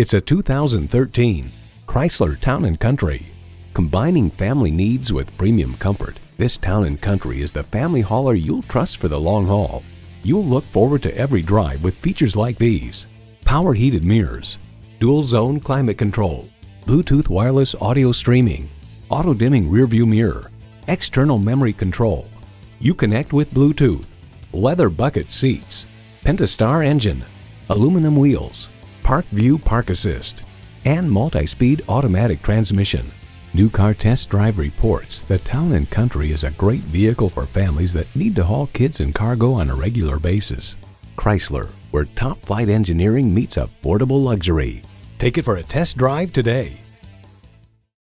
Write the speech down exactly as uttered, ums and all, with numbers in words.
It's a two thousand thirteen Chrysler Town and Country. Combining family needs with premium comfort, this Town and Country is the family hauler you'll trust for the long haul. You'll look forward to every drive with features like these: power heated mirrors, dual zone climate control, Bluetooth wireless audio streaming, auto dimming rear view mirror, external memory control, Uconnect with Bluetooth, leather bucket seats, Pentastar engine, aluminum wheels, Park View Park Assist, and multi-speed automatic transmission. New Car Test Drive reports the Town and Country is a great vehicle for families that need to haul kids and cargo on a regular basis. Chrysler, where top flight engineering meets affordable luxury. Take it for a test drive today.